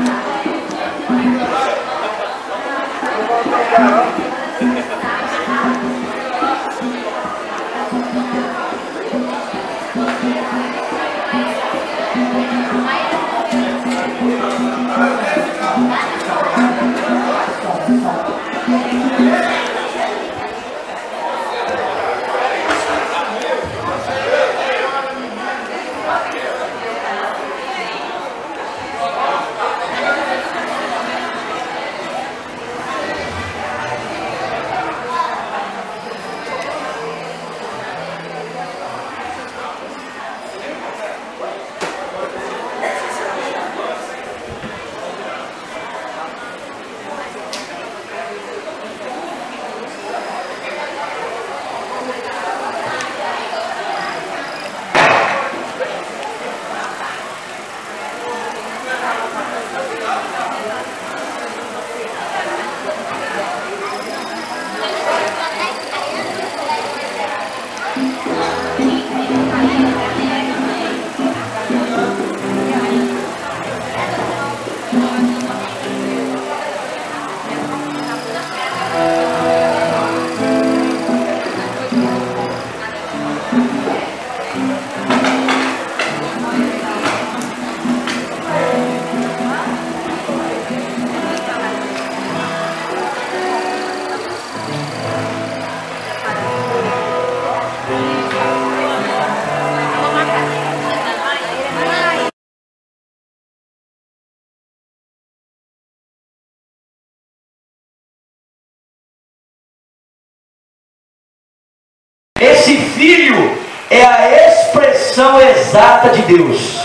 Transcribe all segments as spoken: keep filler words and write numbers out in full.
Esse filho é a expressão exata de Deus.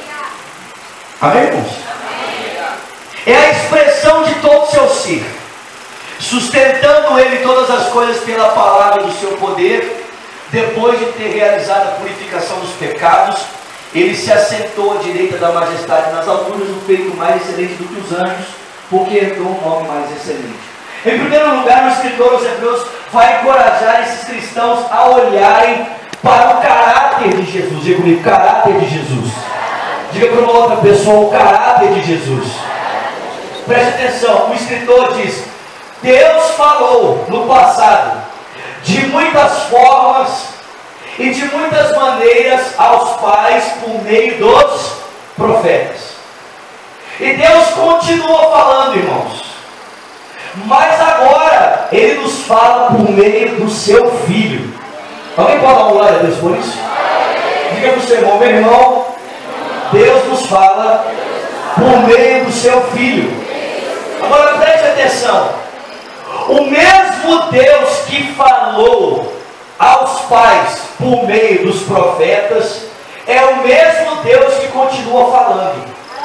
Amém, irmãos? É a expressão de todo o seu ser, sustentando ele todas as coisas pela palavra do seu poder. Depois de ter realizado a purificação dos pecados, ele se assentou à direita da majestade nas alturas, no peito mais excelente do que os anjos, porque herdou um nome mais excelente. Em primeiro lugar, o escritor aos Hebreus vai encorajar esses cristãos a olharem para o caráter de Jesus. Diga comigo, caráter de Jesus. Diga para uma outra pessoa, o caráter de Jesus. Preste atenção, o escritor diz: Deus falou no passado de muitas formas e de muitas maneiras aos pais por meio dos profetas. E Deus continua falando, irmãos. Mas agora Ele nos fala por meio do seu Filho. Alguém pode dar uma glória a Deus por isso? Diga para o seu irmão: meu irmão, Deus nos fala por meio do seu Filho. Agora preste atenção. O mesmo Deus que falou aos pais por meio dos profetas é o mesmo Deus que continua falando.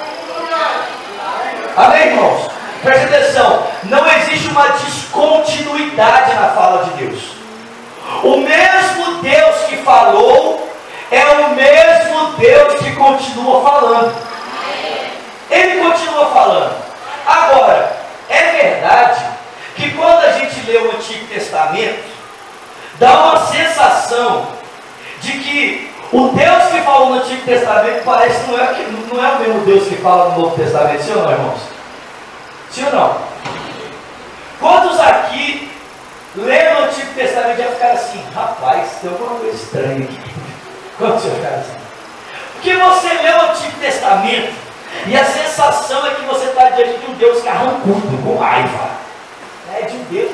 Amém, irmãos? Preste atenção, não existe uma descontinuidade na fala de Deus. O mesmo Deus que falou é o mesmo Deus que continua falando. Ele continua falando. Agora, é verdade que quando a gente lê o Antigo Testamento, dá uma sensação de que o Deus que falou no Antigo Testamento parece que não é, não é o mesmo Deus que fala no Novo Testamento, sim ou não, irmãos? Sim ou não? Quantos aqui lendo o Antigo Testamento já ficaram assim: rapaz, tem alguma coisa estranha aqui? Quantos já ficaram assim? Porque você lê o Antigo Testamento e a sensação é que você está diante de um Deus carrancudo, com raiva. É de um Deus.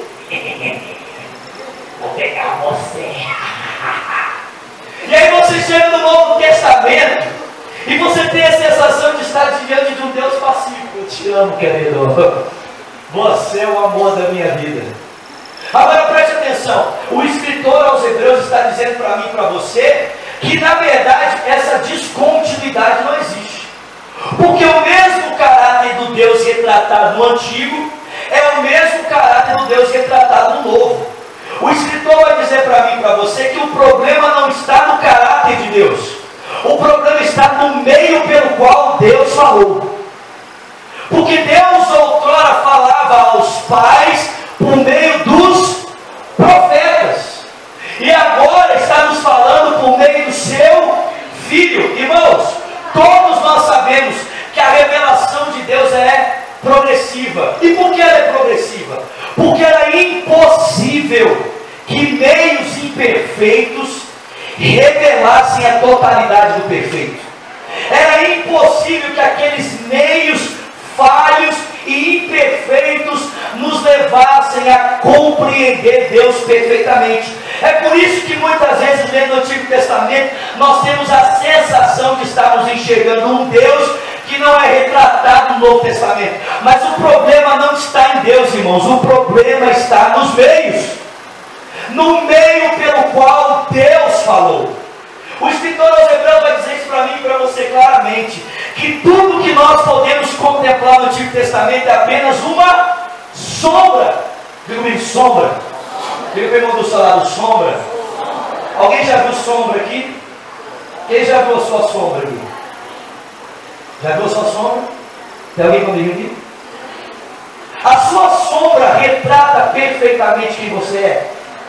Vou pegar você. E aí você chega no Novo Testamento e você tem a sensação de estar diante de um Deus pacífico. Eu te amo, querido. Você é o amor da minha vida. Agora preste atenção. O escritor aos Hebreus está dizendo para mim e para você que na verdade essa descontinuidade não existe. Porque o mesmo caráter do Deus retratado no Antigo é o mesmo caráter do Deus retratado no Novo. O escritor vai dizer para mim e para você que o problema não está no caráter de Deus. O problema está no meio pelo qual Deus falou. Porque Deus outrora falava aos pais por meio dos profetas. E agora está nos falando por meio do seu Filho. Irmãos, todos nós sabemos que a revelação de Deus é progressiva. E por que ela é progressiva? Porque era impossível que meios imperfeitos revelassem a totalidade do perfeito. Era impossível que aqueles meios falhos e imperfeitos nos levassem a compreender Deus perfeitamente. É por isso que muitas vezes, lendo o Antigo Testamento, nós temos a sensação de estarmos enxergando um Deus que não é retratado no Novo Testamento. Mas o problema não está em Deus, irmãos, o problema está nos meios, no meio pelo qual Deus falou. O escritor aos Hebreus vai dizer isso para mim e para você claramente, que tudo que nós podemos contemplar no Antigo Testamento é apenas uma sombra. Diga comigo, sombra. Diga para o irmão do seu lado, sombra. Alguém já viu sombra aqui? Quem já viu a sua sombra aqui? Já viu a sua sombra? Tem alguém comigo aqui? A sua sombra retrata perfeitamente quem você é.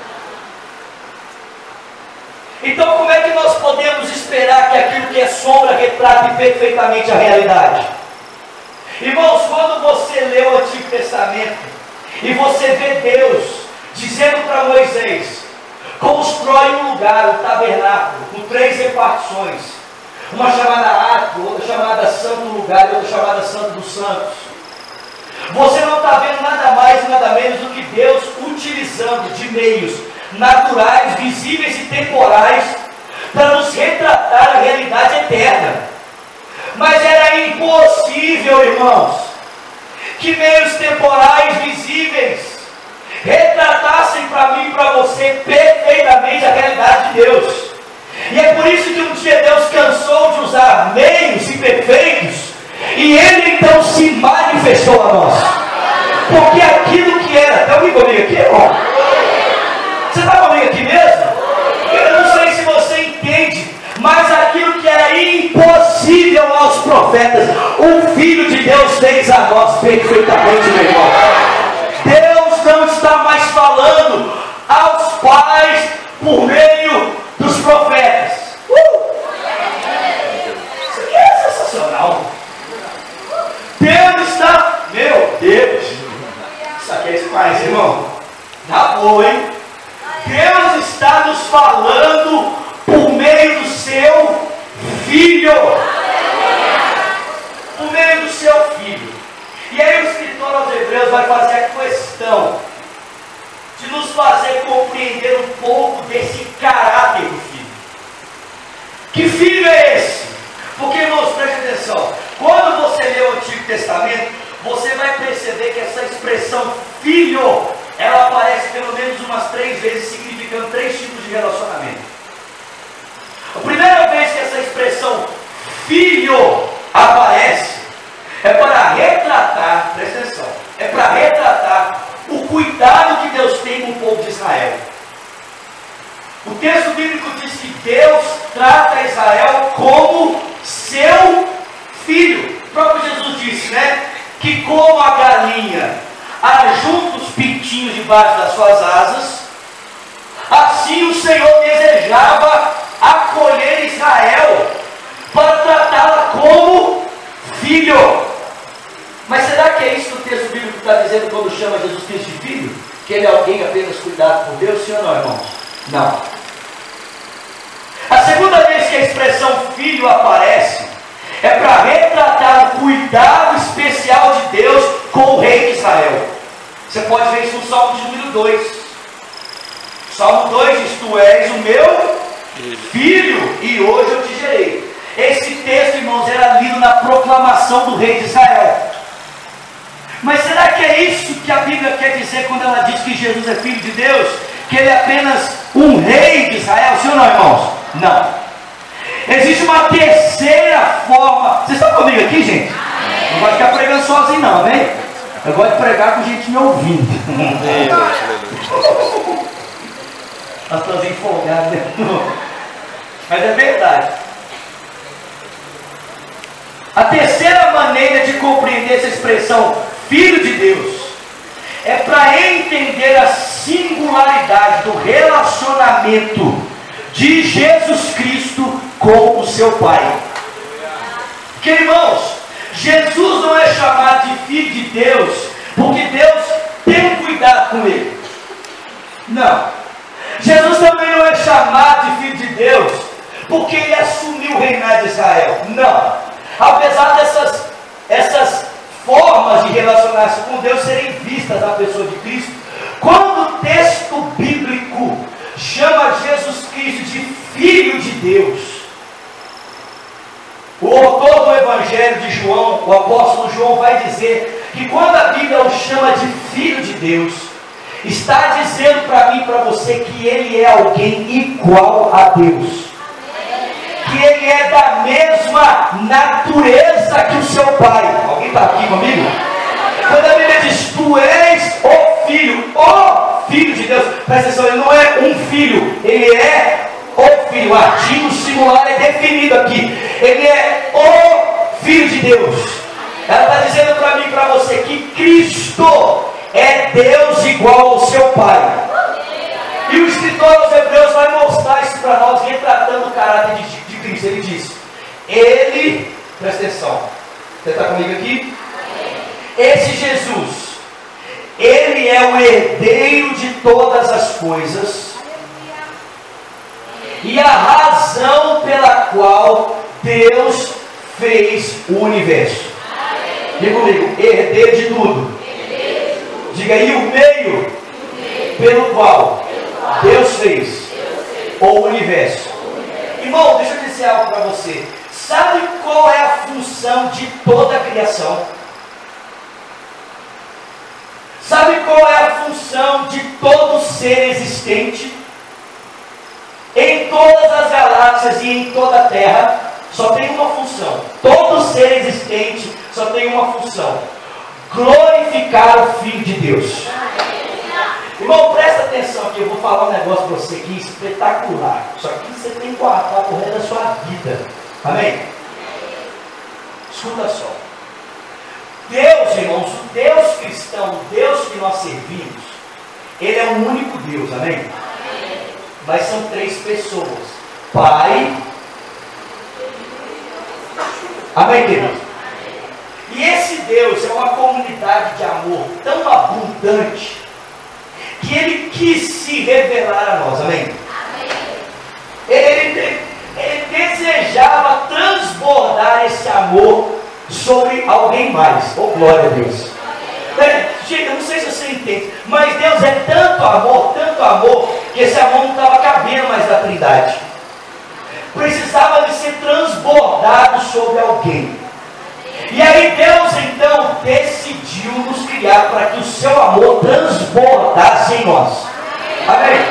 Então, como é que nós podemos esperar que aquilo que é sombra retrate perfeitamente a realidade? Irmãos, quando você lê o Antigo Testamento e você vê Deus dizendo para Moisés: constrói um lugar, um tabernáculo, com três repartições, uma chamada átrio, outra chamada santo lugar e outra chamada santo dos santos. Você não está vendo nada mais e nada menos do que Deus utilizando de meios naturais, visíveis e temporais para nos retratar a realidade eterna. Mas era impossível, irmãos, que meios temporais visíveis retratassem para mim e para você perfeitamente a realidade de Deus. E é por isso que um dia Deus cansou de usar meios imperfeitos e Ele então se manifestou a nós. Porque aquilo que era, está comigo aqui, irmão? Você está comigo aqui mesmo? Eu não sei se você entende, mas aquilo que era impossível aos profetas, o Filho de Deus fez a nós perfeitamente, meu irmão. Deus não está mais falando aos pais por meio dos profetas. Uh! Isso aqui é sensacional. Deus está, meu Deus, isso aqui é demais, irmão. Tá boa, hein? Deus está nos falando por meio do seu Filho. Por meio do seu Filho. E aí o escritor aos Hebreus vai fazer a questão de nos fazer compreender um pouco desse caráter do Filho. Que filho é esse? Porque, irmãos, preste atenção. Quando você lê o Antigo Testamento, você vai perceber que essa expressão filho, ela aparece pelo menos umas três vezes, significando três tipos de relacionamento. A primeira vez que essa expressão filho aparece é para retratar, presta atenção, é para retratar o cuidado que Deus tem com o povo de Israel. O texto bíblico diz que Deus trata Israel como seu filho. O próprio Jesus disse, né? Que como a galinha ajunta os pintinhos debaixo das suas asas, assim o Senhor desejava acolher Israel para tratá-la como filho. Mas será que é isso que o texto bíblico está dizendo quando chama Jesus Cristo de filho? Que ele é alguém apenas cuidado por Deus? Sim ou não, irmãos? Não. A segunda vez que a expressão filho aparece é para retratar o cuidado especial de Deus com o rei de Israel. Você pode ver isso no Salmo de número dois. Salmo dois diz: tu és o meu filho e hoje eu te gerei. Esse texto, irmãos, era lido na proclamação do rei de Israel. Mas será que é isso que a Bíblia quer dizer quando ela diz que Jesus é filho de Deus? Que ele é apenas um rei de Israel? Sim ou não, irmãos? Não. Existe uma terceira forma. Vocês estão comigo aqui, gente? Não vai ficar pregando sozinho não, amém? Eu gosto de pregar com gente me ouvindo. Pastorzinho folgado, né? Mas é verdade. A terceira maneira de compreender essa expressão filho de Deus é para entender a singularidade do relacionamento de Jesus Cristo com o seu Pai. Porque, irmãos, Jesus não é chamado de filho de Deus porque Deus tem cuidado com ele. Não. Jesus também não é chamado de filho de Deus porque ele assumiu o reinado de Israel. Não. Apesar dessas essas formas de relacionar-se com Deus serem vistas na pessoa de Cristo, quando o texto bíblico chama Jesus Cristo de Filho de Deus, o autor do Evangelho de João, o apóstolo João, vai dizer que quando a Bíblia o chama de Filho de Deus, está dizendo para mim e para você que ele é alguém igual a Deus, que ele é da mesma natureza que o seu pai. Alguém está aqui comigo? Quando a Bíblia diz, tu és o Filho, o Filho de Deus, presta atenção, ele não é um filho, ele é o Filho. O artigo singular é definido aqui, ele é o Filho de Deus. Ela está dizendo para mim e para você que Cristo é Deus igual ao seu pai. E o escritor aos Hebreus vai mostrar isso para nós, retratando o caráter de, de Cristo. Ele diz, ele, presta atenção, você está comigo aqui? Esse Jesus, ele é o herdeiro de todas as coisas e a razão pela qual Deus fez o universo. Diga comigo, herdeiro de tudo. Diga aí, o meio pelo qual Deus fez o universo. Irmão, deixa eu dizer algo para você. Sabe qual é a função de toda a criação? Sabe qual é a função de todo ser existente? Em todas as galáxias e em toda a Terra, só tem uma função. Todo ser existente só tem uma função: glorificar o Filho de Deus. Irmão, presta atenção aqui, eu vou falar um negócio para você aqui espetacular. Isso aqui você tem que guardar por resto da sua vida. Amém? Escuta só. Deus, irmãos, o Deus cristão, o Deus que nós servimos, ele é o único Deus, amém? Amém. Mas são três pessoas: Pai, amém, queridos? E esse Deus é uma comunidade de amor tão abundante que ele quis se revelar a nós, amém? Amém. Ele, ele, ele desejava transbordar esse amor sobre alguém mais. Oh, glória a Deus. É, gente, eu não sei se você entende, mas Deus é tanto amor, tanto amor, que esse amor não estava cabendo mais da Trindade. Precisava de ser transbordado sobre alguém. E aí Deus então decidiu nos criar para que o seu amor transbordasse em nós. Amém?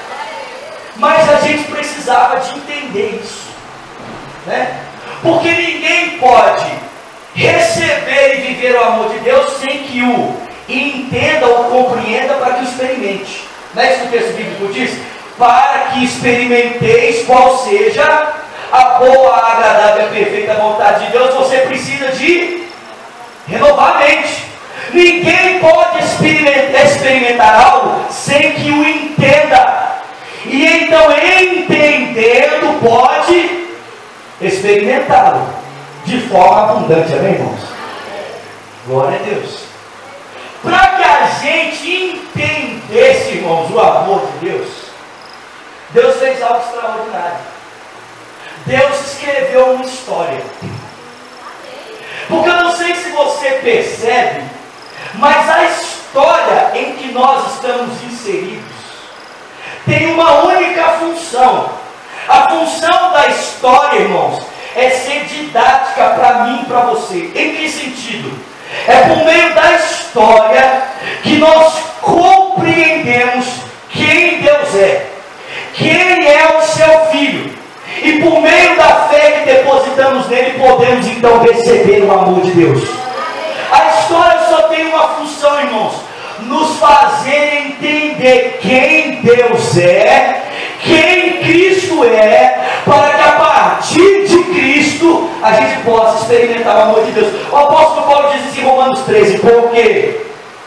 Mas a gente precisava de entender isso, né? Porque ninguém pode receber e viver o amor de Deus sem que o entenda ou compreenda, para que o experimente. Não é isso que o texto bíblico diz? Para que experimenteis qual seja a boa, agradável e perfeita vontade de Deus, você precisa de renovar a mente. Ninguém pode experimentar, experimentar algo sem que o entenda. E então, entendendo, pode experimentá-lo de forma abundante, amém, irmãos? Glória a Deus. Para que a gente entendesse, irmãos, o amor de Deus, Deus fez algo extraordinário. Deus escreveu uma história. Porque eu não sei se você percebe, mas a história em que nós estamos inseridos tem uma única função. A função da história, irmãos, é ser didática para mim e para você. Em que sentido? É por meio da história que nós compreendemos quem Deus é, quem é o seu Filho. E por meio da fé que depositamos nele, podemos então receber o amor de Deus. A história só tem uma função, irmãos: nos fazer entender quem Deus é, quem Cristo é, para que a partir de Cristo a gente possa experimentar o amor de Deus. O apóstolo Paulo diz isso em Romanos treze: porque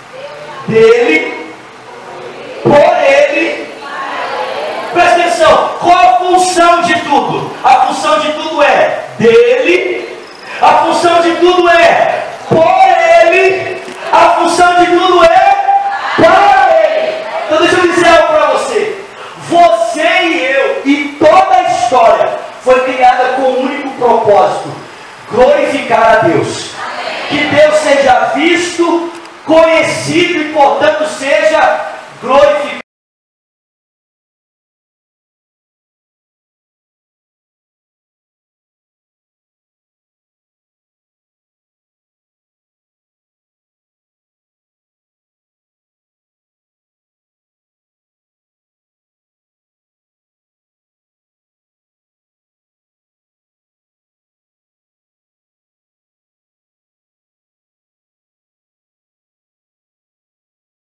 dele, por ele. Presta atenção, qual a função de tudo? A função de tudo é dele, a função de tudo tudo é por Ele, a função de tudo é para Ele. Então deixa eu dizer algo para você. Você e eu e toda a história foi criada com um único propósito: glorificar a Deus. Que Deus seja visto, conhecido e portanto seja glorificado.